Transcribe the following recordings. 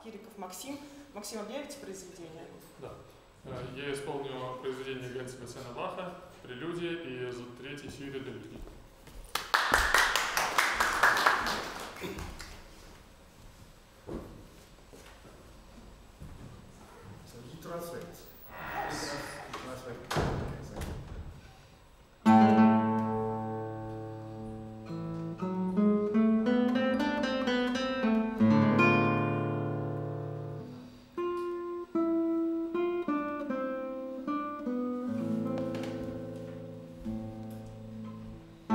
Kirikov Maxim. Максим, объявите произведение? Да. Я исполню произведение Ганса Баха, Прелюдия из третьей сюиты де Лютни. So he translates. He translates. Okay.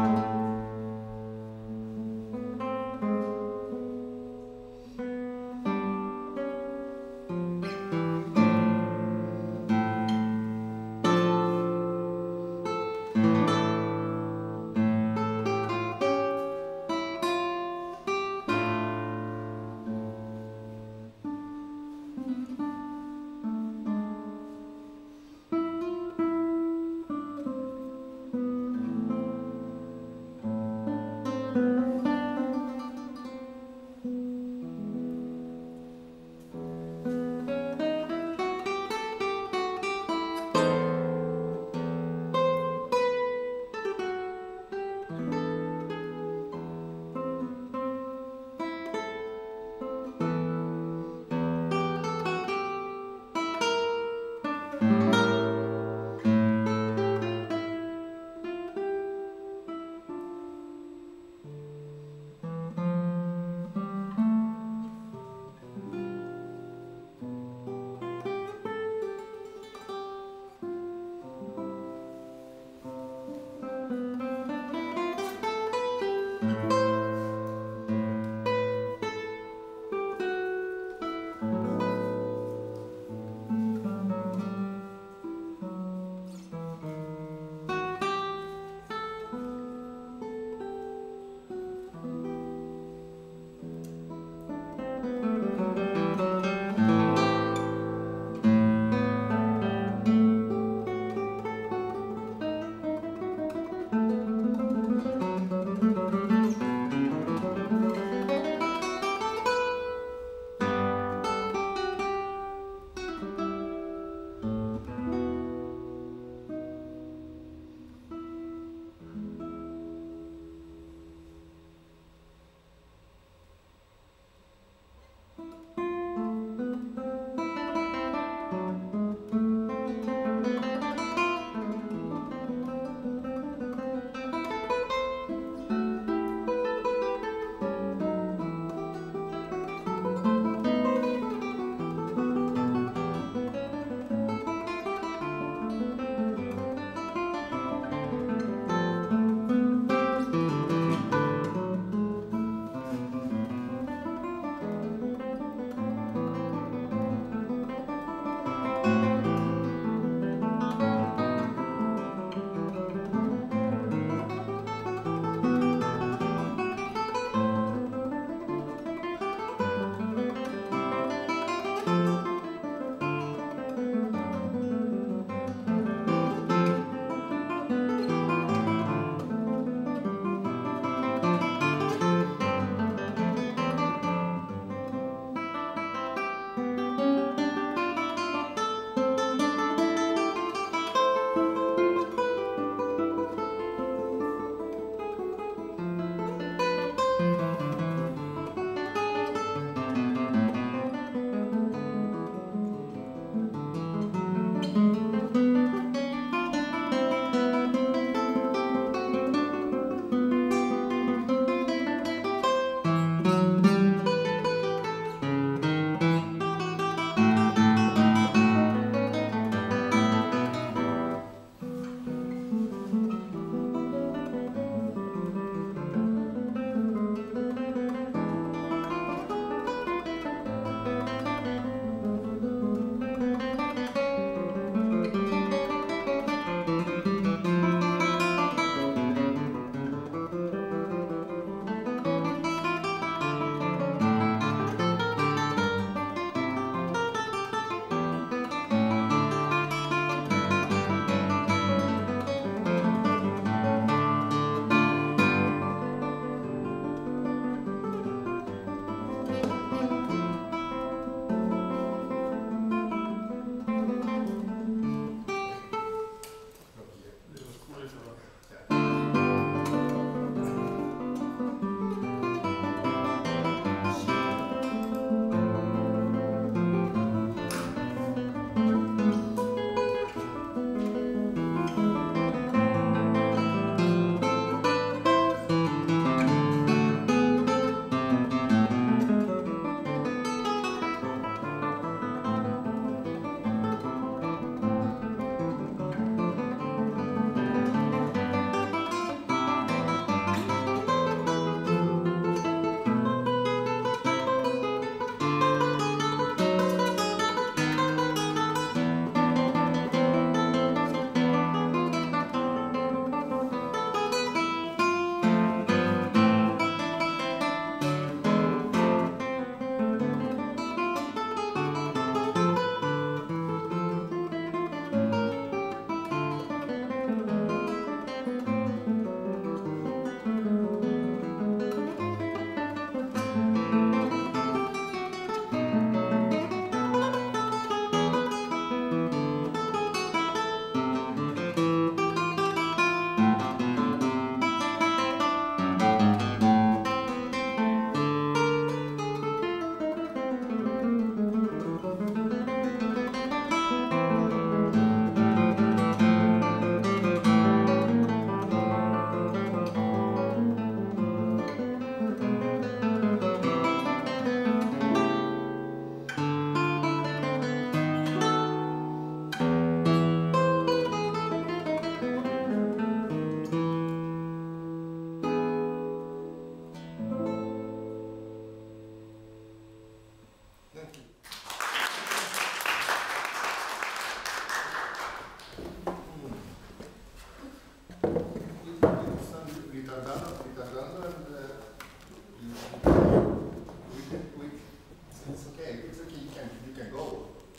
it's okay. It's okay. You can go.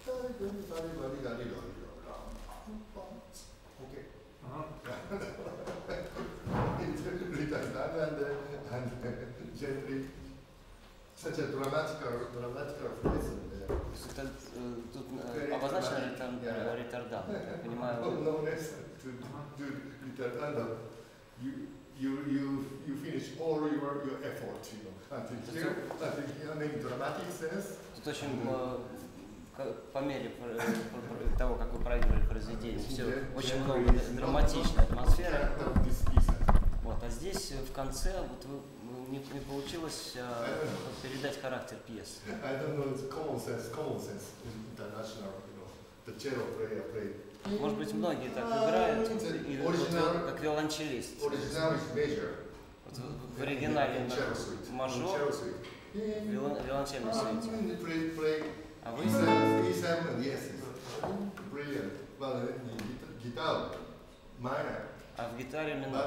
Okay. And gently, such a dramatical phrase. Тут обозначен ретардам, я понимаю. No less to do retardando. You finish all your effort, you know, until here, in dramatic sense. Тут очень по мере того, как вы проигрывали произведение, все очень много драматичной атмосферы. Вот, а здесь в конце вот не получилось передать характер пьесы. I don't know, it's common sense international, you know, the cello player played. Может быть, многие так играют, как виолончелист. В оригинале мажор, виолончельная суите. А вы? А в гитаре минор.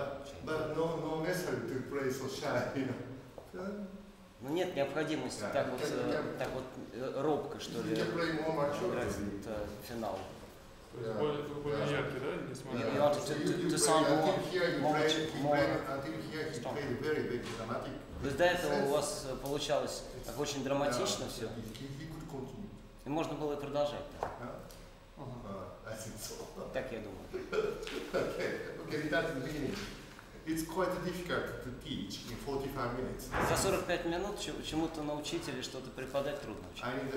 Ну нет необходимости так вот робко, что ли, играть финал. Более яркий, да? You want to sound more То есть до этого у вас получалось так очень драматично все. И можно было и продолжать. Так я думаю. За 45 минут чему-то научить или что-то преподать трудно.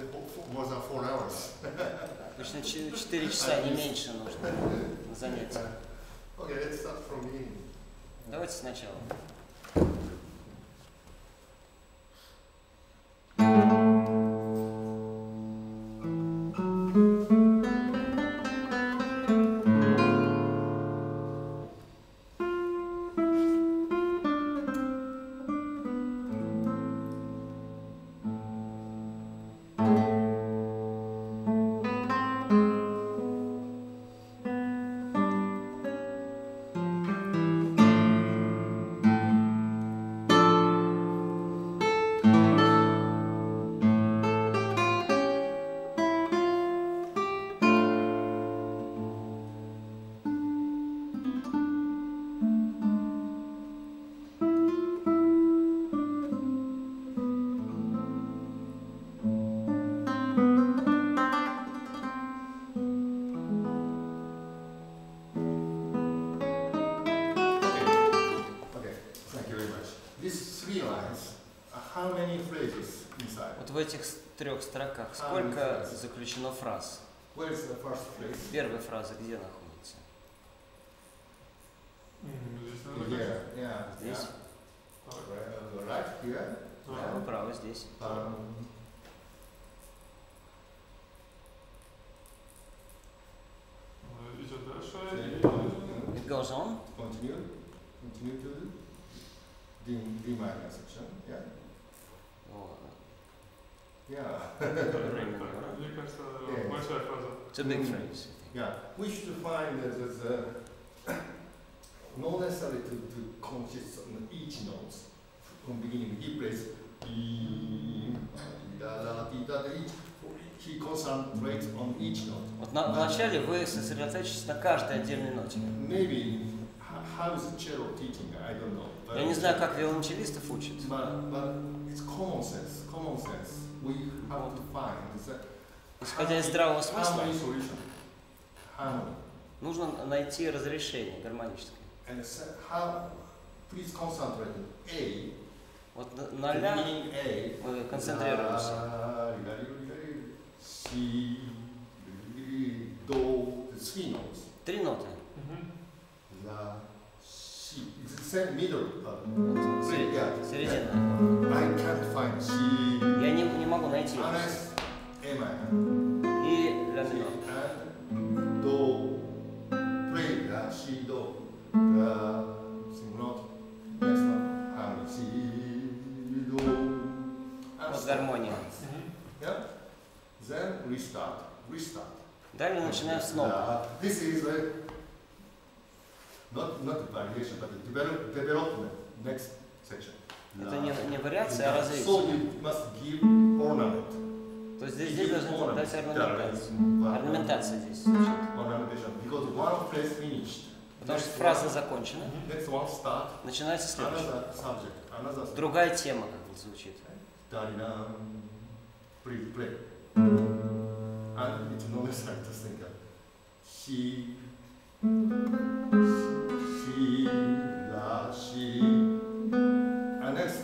Точно 4 часа, не меньше нужно на занятия. Давайте сначала. Вот в этих 3 строках сколько заключено фраз? Первая фраза где находится? Здесь? Да, право, здесь. Идет дальше. It goes on. Continue to D minor section, yeah? Yeah. Мне кажется, большая фраза. It's a big phrase. Yeah, we should find not necessarily to consist on each note. From beginning, he plays he concentrates on each note. Вот вначале вы сосредоточитесь на каждой отдельной ноте. Maybe how is cello teaching? I don't know. Я не знаю, как виолончелистов учат. But it's common sense. Common sense. We have to find исходя из здравого смысла, harmony. Нужно найти разрешение гармоническое. And please concentrate on A. Вот на ля мы концентрируемся. Si, do, the 3 notes. 3 ноты. La, si. It's the middle. Середина. I can't find si. Я не могу найти. Unless A minor. И ля минор. And do, play la, si, do. La, sing note. Next one. Harmony. Si, do. Вот гармония. Yeah. Then restart. Далее начинаем снова. This is not variation, but development. next section. Это не вариация, а развитие. So you must give ornament. То есть здесь должны дать орнаментацию. Орнаментация здесь звучит. Ornamentation. Because one phrase finished. Потому что фраза закончена. Next one start. Начинается следующее. Another subject. Another. Другая тема как бы звучит. Please play. And it's not necessary to sing that. She, la, she. And next,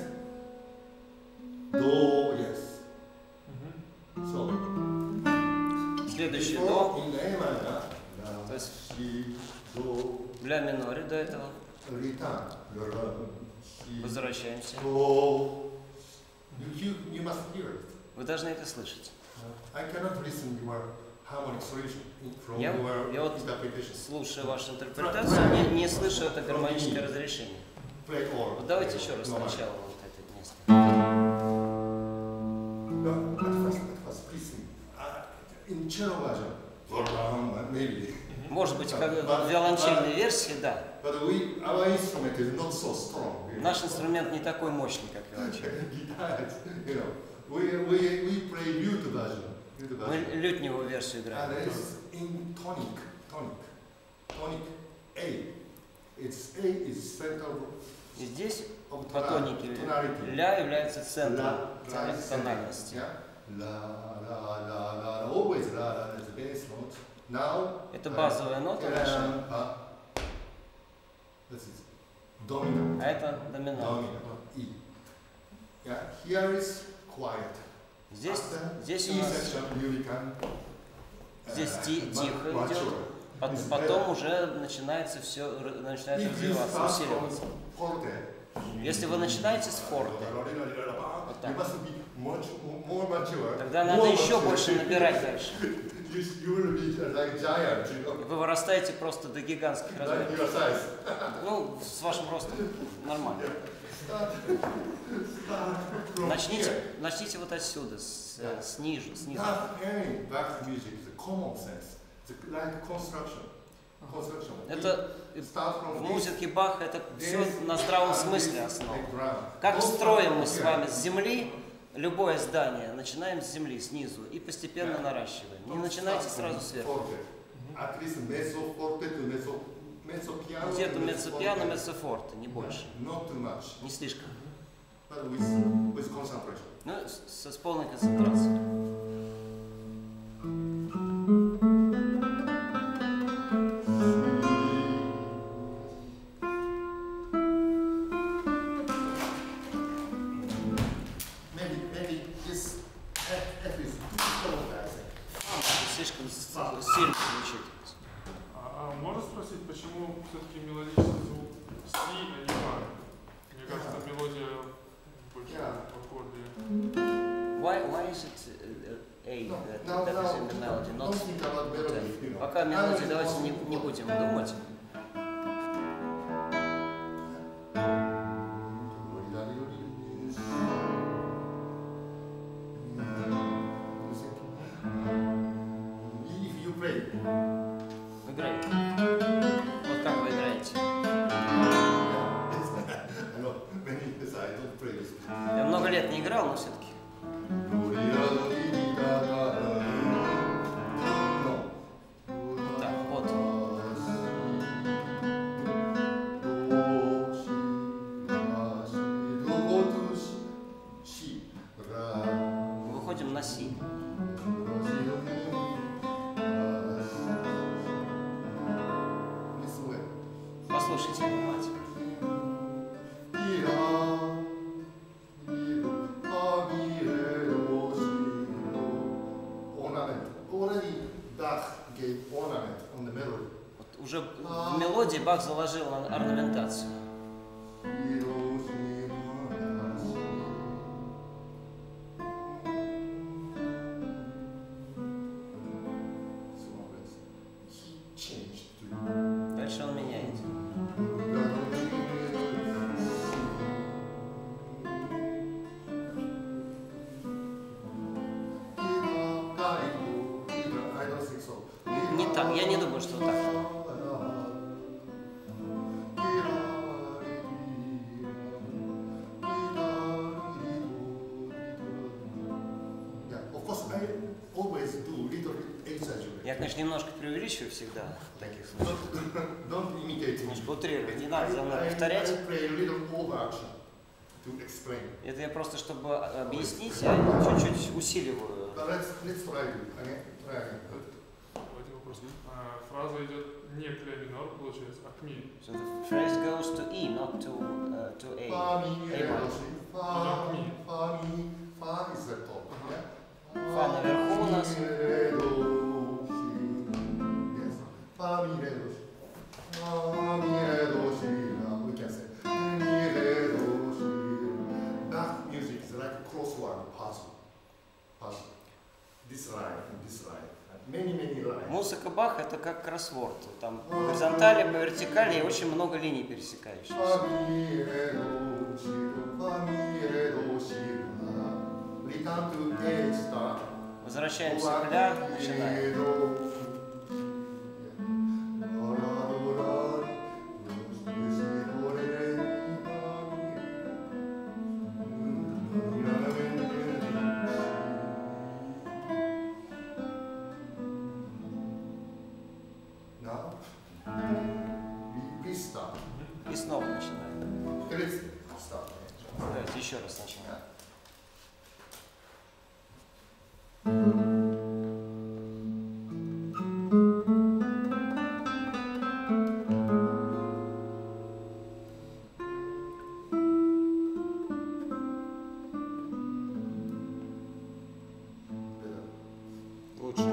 do, yes. So, следующее before до. in A minor, То la, есть she, do, в ля миноре до этого. return, la, she, Возвращаемся. do. You must hear it. Вы должны это слышать. I cannot listen your harmonic solution from Я your вот interpretation. слушаю вашу интерпретацию, не слышу это гармоническое разрешение. Play all. Вот давайте еще раз сначала вот это место. No, at first, please sing. In cello version, maybe. Может быть, как в виолончельной версии, да. But our instrument is not so strong. Наш инструмент не такой мощный, как виолончель. Guitars, you know. We play Lute version. Мы лютневую версию играем. And it's in tonic A. It's A is central. И здесь по тонике ля является центром тональности. Always la is the bass note. Now это базовая нота наша. This is dominant. А это доминант. Dominant. E. Yeah. Here is quiet. Здесь у нас здесь тихо идет, потом уже начинается все, начинает развиваться, усиливаться. Если вы начинаете с форте, вот так, тогда надо еще больше набирать дальше. И вы вырастаете просто до гигантских размеров. Ну, с вашим ростом нормально. Начните вот отсюда, снизу. Это в музыке Баха это все на здравом смысле основано. Как строим мы с вами с земли любое здание, начинаем с земли, снизу, и постепенно наращиваем. Не начинайте сразу сверху. Где-то меццо-пиано, меццо-форте, не больше. Не слишком. Ну, с полной концентрацией. Слишком сильно звучит. Можно спросить, почему все-таки мелодичный звук Си, а не Ла? Мне кажется, мелодия больше в аккорде. Why is it A that is in the melody, not A? Пока мелодии давайте не будем думать. Играйте. Вот как вы играете. Я много лет не играл, но все-таки. Так, вот. Выходим на Си. Послушайте внимательно. Вот уже в мелодии Бах заложил орнаментацию. Дальше он меняет. Не так, я не думаю, что так. Я, конечно, немножко преувеличиваю всегда в таких случаях. Don't imitate me. Немножко утрирую. Не надо за мной повторять. I play a little over action to explain. Это я просто, чтобы объяснить, я чуть-чуть усиливаю. But let's try it again. Try again. Давайте вопрос. Фраза идет не к ля минор, получается, а к ми. So the phrase goes to E, not to A. Fa, mi, re, minor. do, si. Fa, mi, fa is the top. Фа наверху у нас. Ре, до, си. Yes. Fa, mi, re, do, si. Fa, mi, re, do, si. We can say mi, re, do, si. Bach music is like a crossword puzzle. This line and this line. Many lines. Музыка Баха это как кроссворд. Там по горизонтали, по вертикали и очень много линий пересекающихся. Fa, mi, re, do, si, do. Fa, mi, re, до, си, return to A star. Возвращаемся к ля, начинаем. Now, we start. И снова начинаем. Let's start. Давайте еще раз начинаем. Лучше.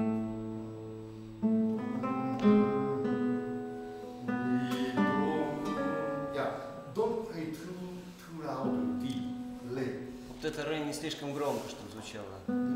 Don't play too loud D, late. Вот это ре не слишком громко, чтобы звучало.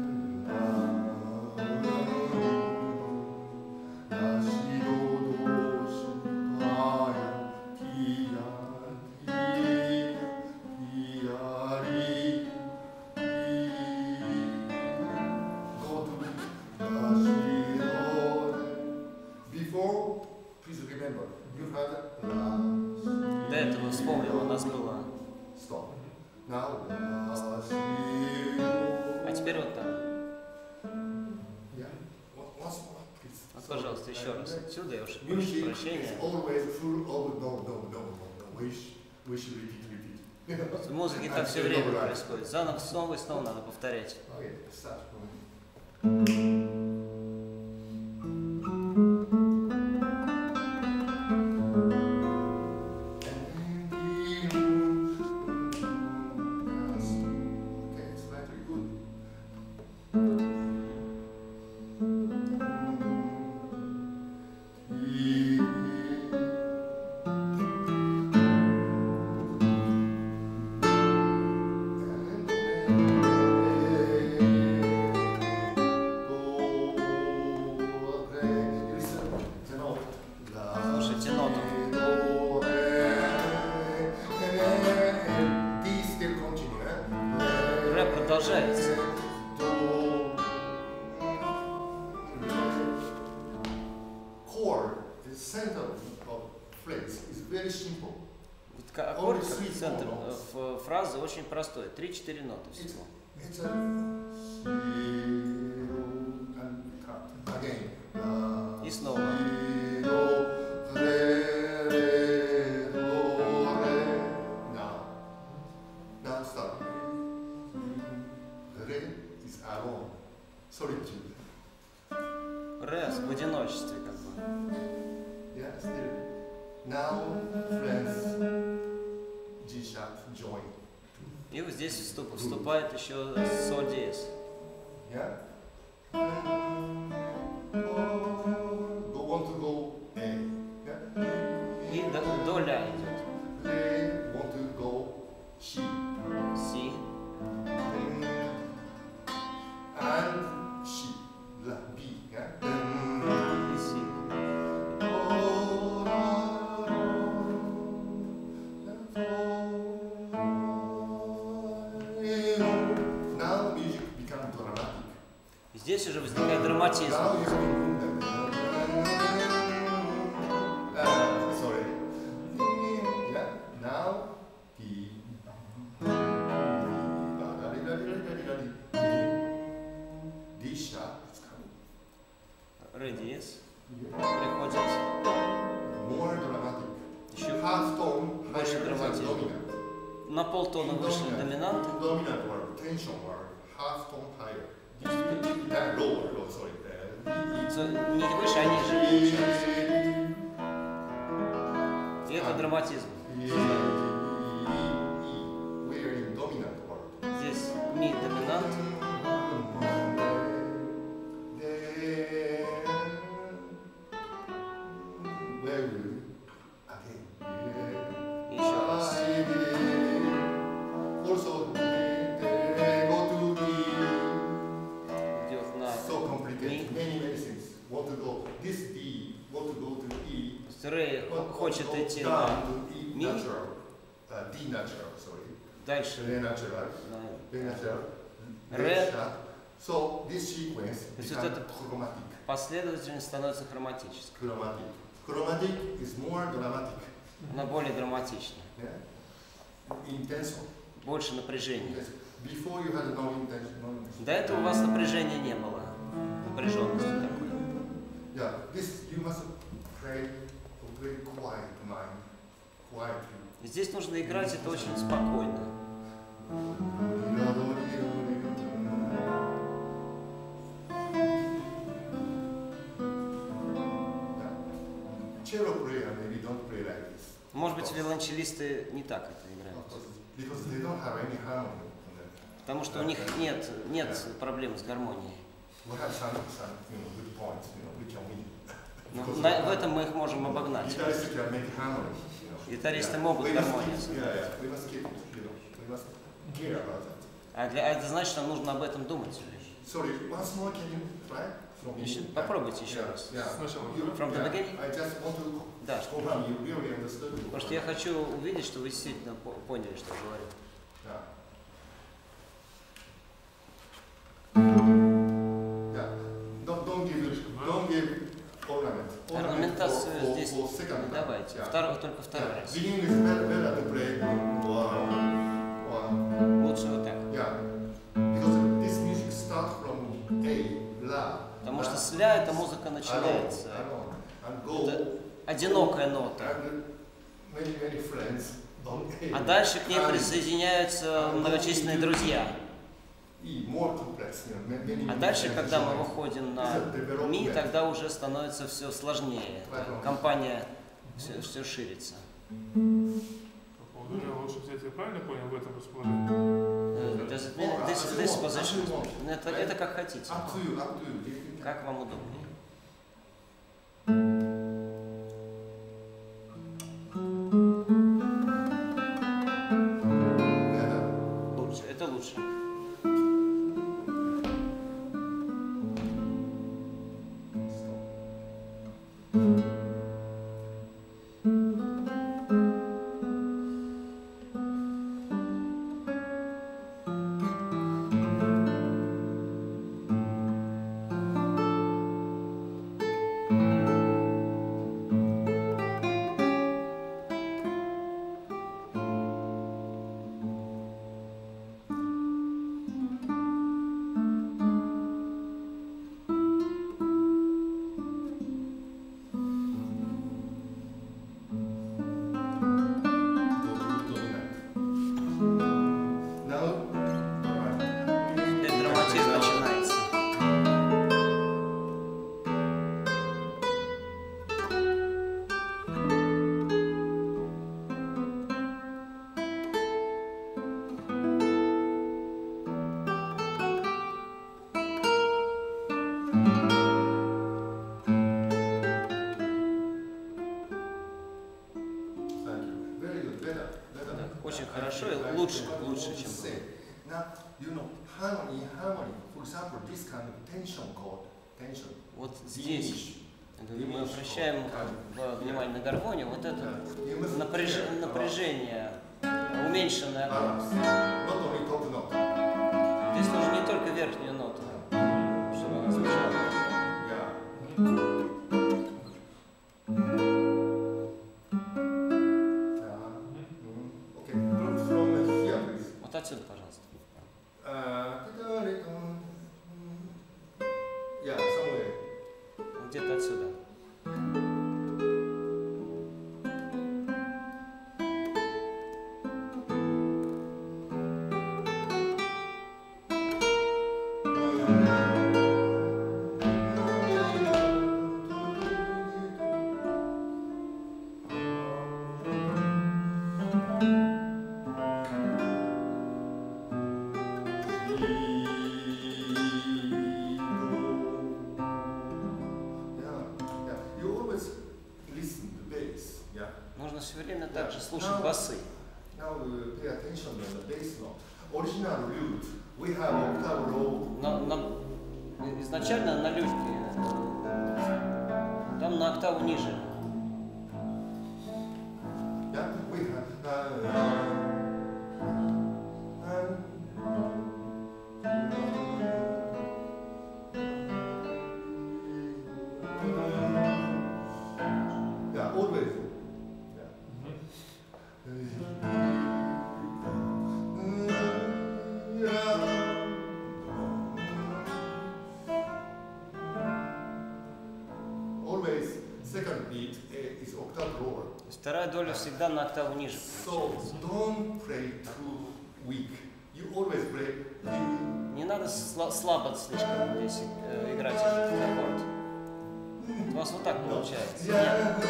Before, please remember, you had До этого вспомнил, у нас было. stop. Now, А теперь вот так. yeah. Once more, please. Вот, пожалуйста, еще раз отсюда, я уж прошу Music прощения. is always full of no. We should repeat. В музыке так все время происходит. Заново, снова и снова надо повторять. Okay, start. Okay, slightly good. Слушайте ноту. Ре продолжается. Chord, the center of phrase is very simple. Вот аккорд, как центр фразы, очень простой. 3-4 ноты всего. It's a and cut again. И снова. Now start. Re is alone. Solitude. Ре в одиночестве как бы. Yeah, still. Now, friends, G sharp, join. И вот здесь вступает еще соль диез. Yeah? Go want to go A. Yeah? И до ля идет. They want to go C. Си. And C. La, B. Yeah? И си. Now music becomes dramatic. И здесь уже возникает драматизм. Now you sorry. Yeah. Now D sharp is coming. ре диез Yeah. приходит More dramatic. еще Half tone больше higher than драматизма. dominant. На полтона выше доминанты. Dominant word, tension word, half tone higher. Lower, sorry. Не выше, а ниже получается. И это драматизм. We're in dominant word. Здесь ми доминант. Еще раз. Идет на ми. То есть ре хочет идти на ми. Дальше на ре. So this sequence becomes chromatic. Последовательность становится хроматической. Chromatic. Chromatic is more dramatic. Она более драматична. Yeah? Intense. Больше напряжения. Before you had no intention. До этого у вас напряжения не было. Напряженности такой. Yeah, this you must play a very quiet mind, quietly. Здесь нужно играть это очень спокойно. Cello player maybe don't play like this. Может быть, виолончелисты не так это играют. Because they don't have any harmony. Потому что у них нет проблем с гармонией. We have some good points, we can win. Но в этом мы их можем обогнать. Guitarists can make harmony. Гитаристы могут гармонию. We must keep, we must care about that. А это значит, что нам нужно об этом думать. Sorry, once more, can you try? Попробуйте еще раз. Сначала. From the beginning? I just want to Да. confirm you really understood. Потому что я хочу увидеть, что вы действительно поняли, что я говорю. Don't give ornament. Орнаментацию здесь не second давайте. Только второй раз. Beginning is better to play one. Лучше вот так. Yeah. Because this music starts from A, La. Потому что с ля эта музыка начинается. Это одинокая нота. А дальше к ней присоединяются многочисленные друзья. А дальше, когда мы выходим на ми, тогда уже становится все сложнее. Компания все ширится. По поводу ля лучше взять, я правильно понял, в этом расположении? This position. Это как хотите. Как вам удобнее. Лучше. Это лучше. Очень хорошо и лучше, чем было. Вот здесь мы обращаем внимание на гармонию, вот это напряжение, уменьшенное. Здесь нужно не только верхнюю ноту, чтобы она звучала. Вот отсюда, пожалуйста. басы. Now pay attention to the bass note. Original lute, we have octave low. Изначально на лютке, там на октаву ниже. Yeah, we have. Yeah, always. Always, second beat is octave lower. Вторая доля всегда на октаву ниже. So don't play too weak. You always play. Не надо слабо слишком здесь играть этот аккорд. У вас вот так получается. Нет.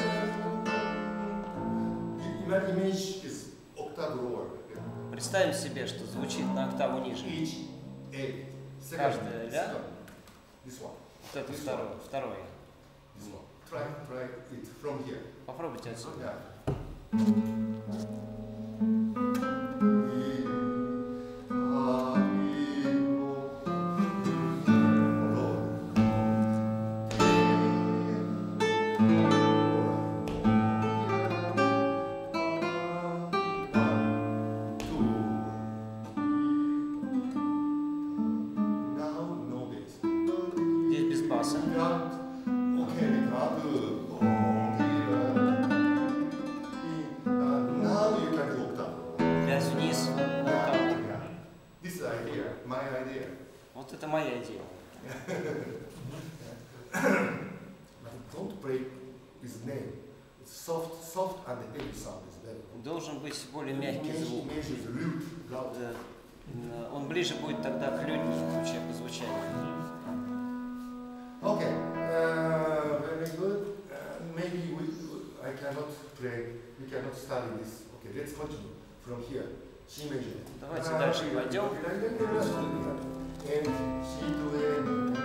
Image is octave lower. Представим себе, что звучит на октаву ниже. Each A. Каждая ля. This one. Вот это второе. This one. Try it from here. Попробуйте отсюда. Yeah. Здесь без баса. Пять вниз, на октаву. This idea, my idea. Вот это моя идея. But don't break his name. It's soft and heavy sound is better. Должен быть более мягкий звук. Image is lute, loud. Он ближе будет тогда к лютне по звучанию. Okay, very good. Maybe I cannot play. We cannot study this. Okay, let's continue from here. C major. Давайте дальше пойдем. And C to A.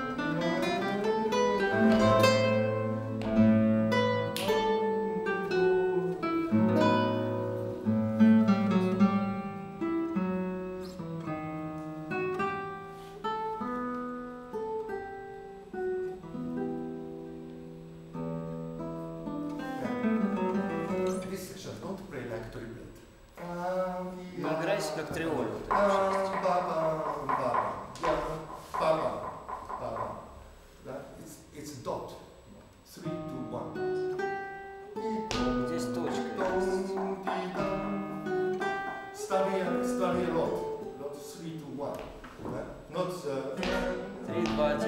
Играйте как триоль. It's dot. 3, 2, 1. Здесь точка. Study a lot. Not 3, 2, 1. Not 3, 2, 1.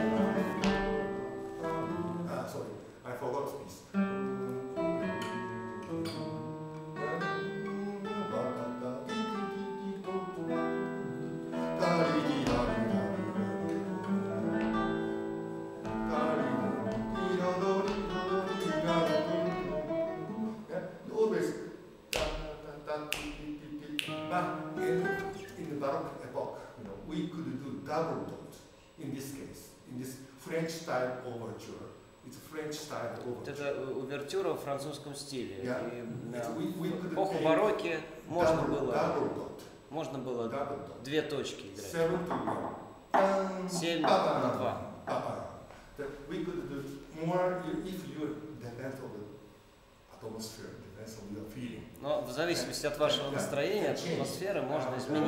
Sorry, I forgot this. In the Baroque epoch, we could do double dot. In this case, in this French style overture, it's French style overture. Это увертюра в французском стиле. Yeah. В эпоху барокко можно было две точки играть. 7 на 2. We could do more if you depend on the atmosphere, depends on your feeling. Но в зависимости от вашего настроения, от атмосферы можно изменить.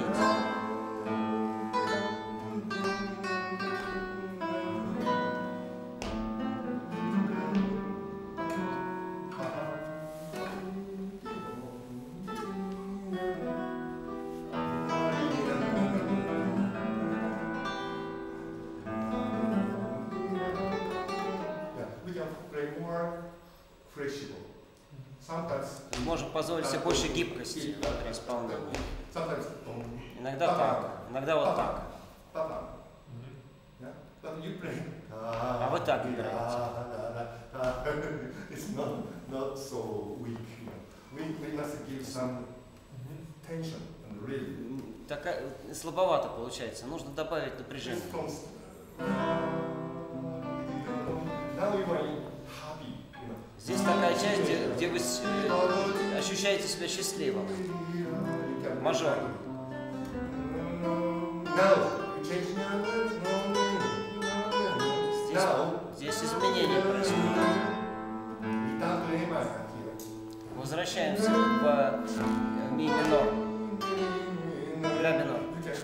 Можем позволить себе больше гибкости при исполнении. Иногда так, иногда вот так. А вы так играете. Такая слабовато получается. Нужно добавить напряжение. Здесь такая часть, где где вы ощущаете себя счастливым. Мажор. Здесь изменения происходят. Возвращаемся в ми минор. Ля минор.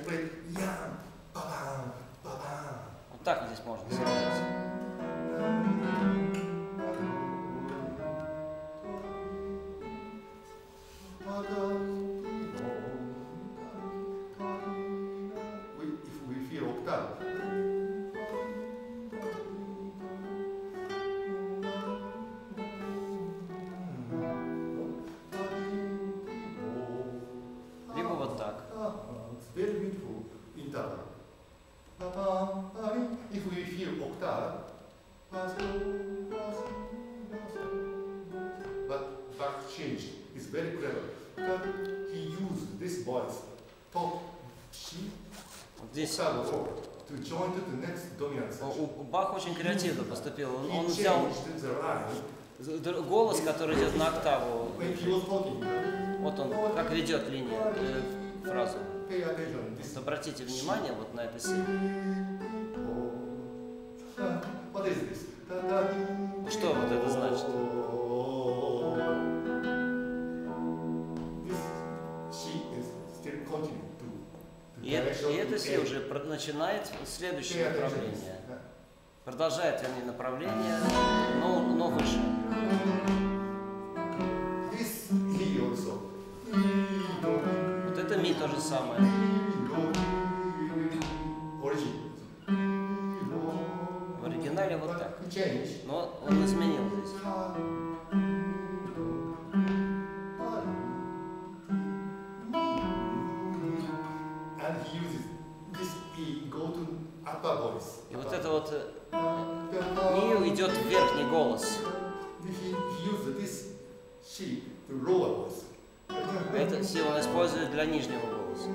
Вот так здесь можно сыграть. If we feel octave, but Bach changed. It's very clever. He used this voice, top C, octave four, to join to the next dominant section. Бах очень креативно поступил. Он взял голос, который идет на октаву. Вот он, как ведет линию, фразу. Обратите внимание вот на это сильно. Что вот это значит? И это все уже начинает следующее направление. Продолжает, вернее, направление, но выше. Вот это ми то же самое. В оригинале вот так. Но он изменил здесь. И вот это вот ми идет в верхний голос. Это си он использует для нижнего голоса.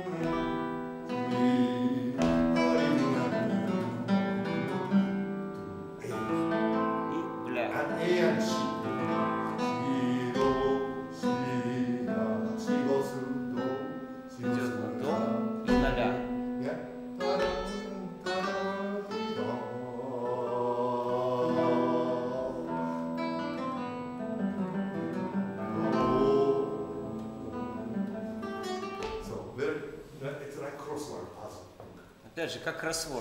Опять же, как кроссворд.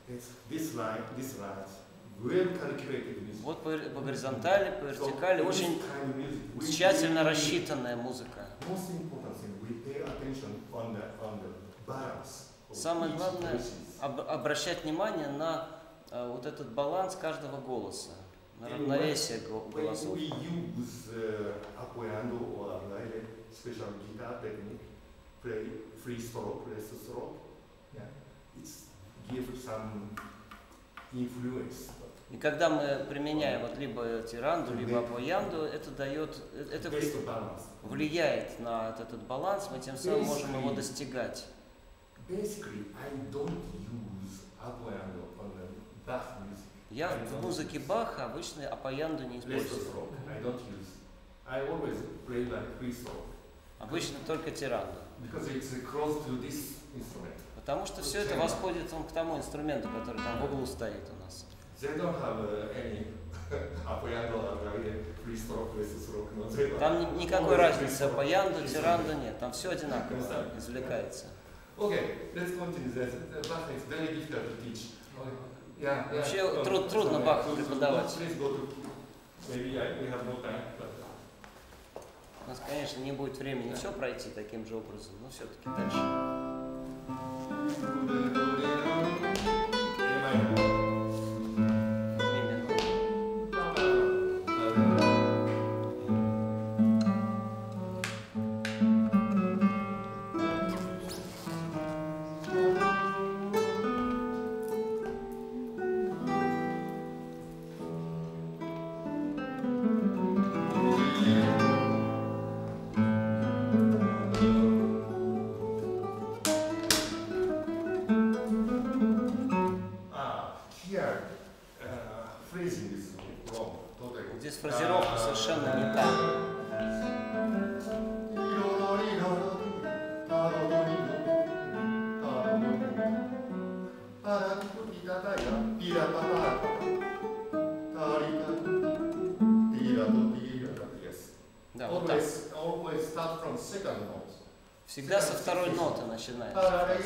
Вот по горизонтали, по вертикали, очень тщательно рассчитанная музыка. Самое главное обращать внимание на вот этот баланс каждого голоса, на равновесие голосов. И когда мы применяем вот либо тиранду, либо апоянду, это дает, это влияет на этот баланс, мы тем самым можем его достигать. Я в музыке Баха обычно апоянду не использую. Обычно только тиранду. Потому что все это восходит к тому инструменту, который там в углу стоит у нас. Там никакой разницы, апоянду, тиранду нет, там все одинаково извлекается. Вообще трудно Баха преподавать. У нас, конечно, не будет времени все пройти таким же образом, но все-таки дальше. здесь фразировка совершенно не та. Да, вот так. Всегда со второй ноты начинается.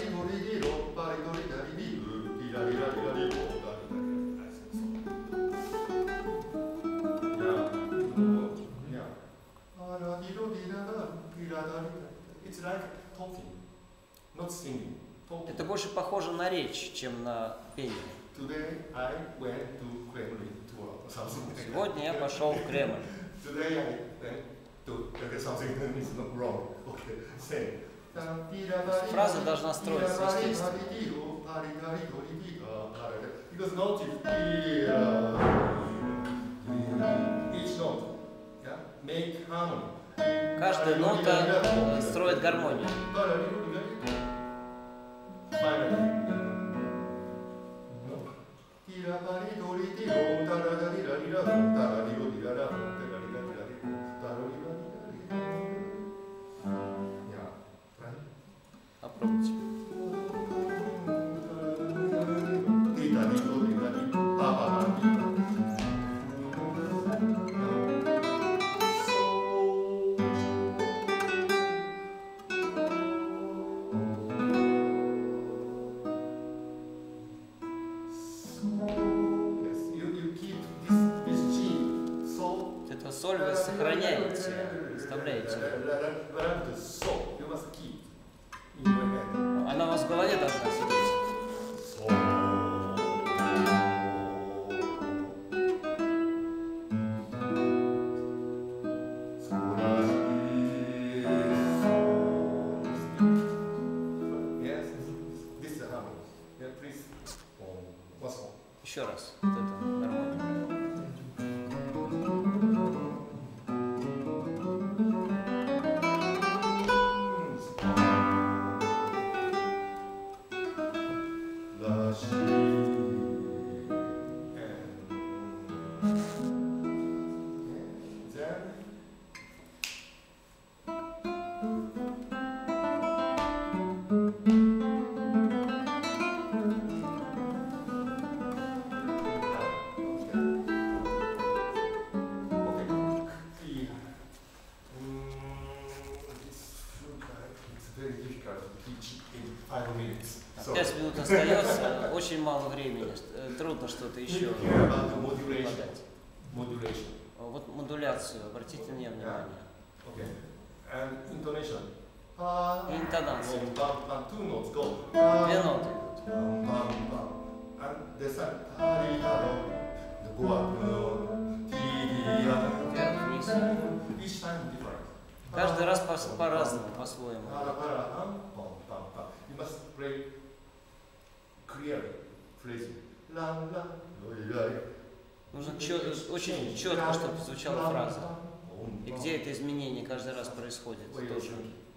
Это больше похоже на речь, чем на пение. Сегодня я пошел в Кремль. Фраза должна строиться естественно. Каждая нота строит гармонию. Попробуйте. Это соль вы сохраняете, оставляете. Она у вас в голове должна сидеть. Еще раз. Вот это нормально. Остается очень мало времени, трудно что-то еще подать. Вот модуляцию, обратите на нее внимание. И интонация. Две ноты вверх-вниз. Каждый раз по-разному, по-своему. Нужно очень четко, чтобы звучала фраза. И где это изменение каждый раз происходит тоже.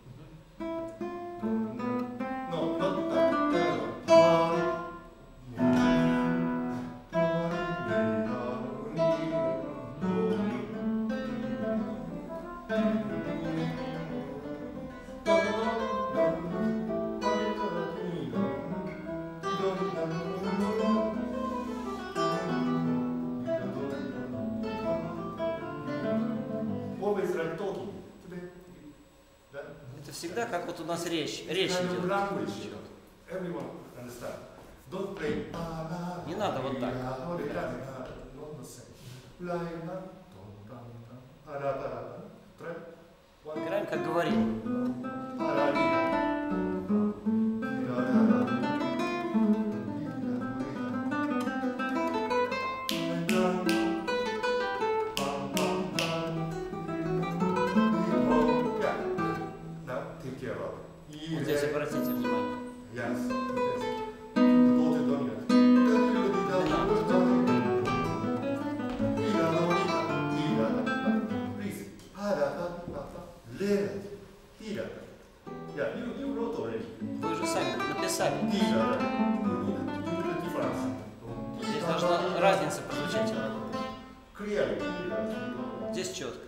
Это всегда как вот у нас речь идет. Не надо вот так. Играем, как говорим. Здесь обратите внимание. Вы же сами написали. Здесь должна разница прозвучать. Clearly. Здесь четко.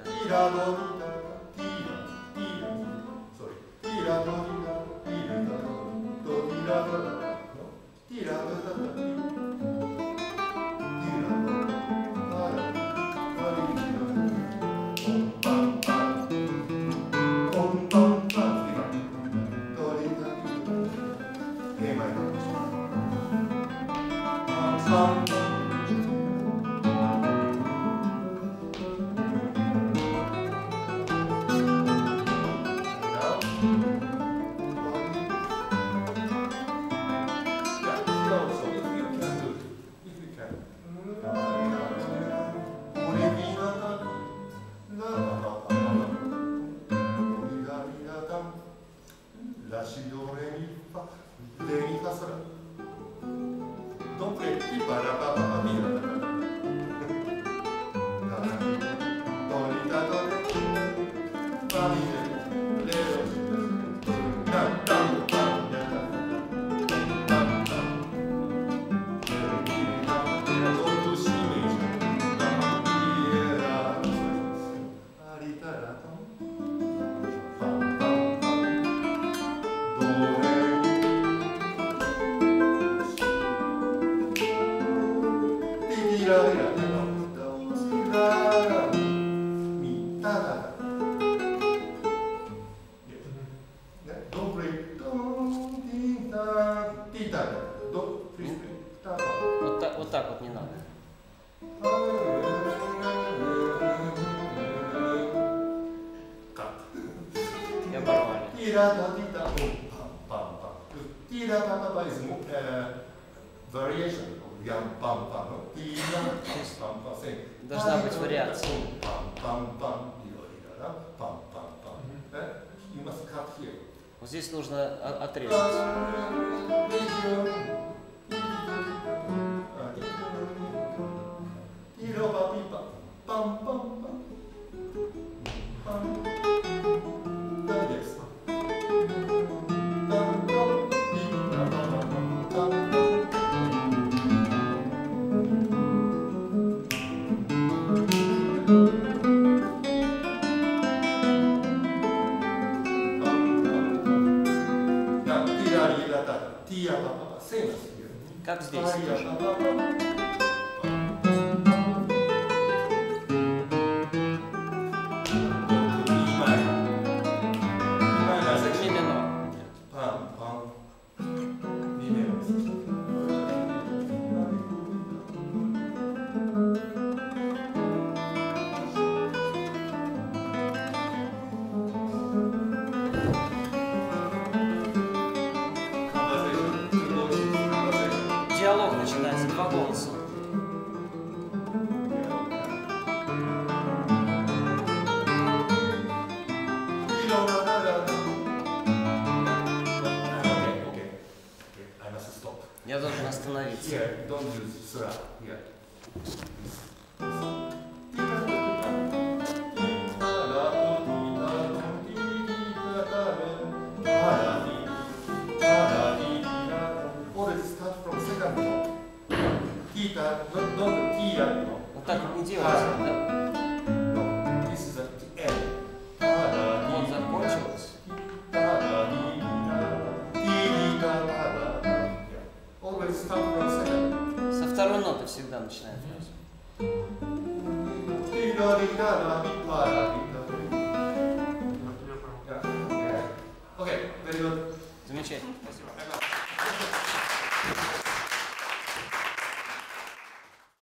Вот так вот не надо. Я порвали. Должна быть вариация. Вот здесь нужно отрезать. Как здесь тоже. Диалог начинается, два голоса. Я должен остановиться. Вот так вот не делается, да? Вот закончилось. Со второй ноты всегда начинает фразу.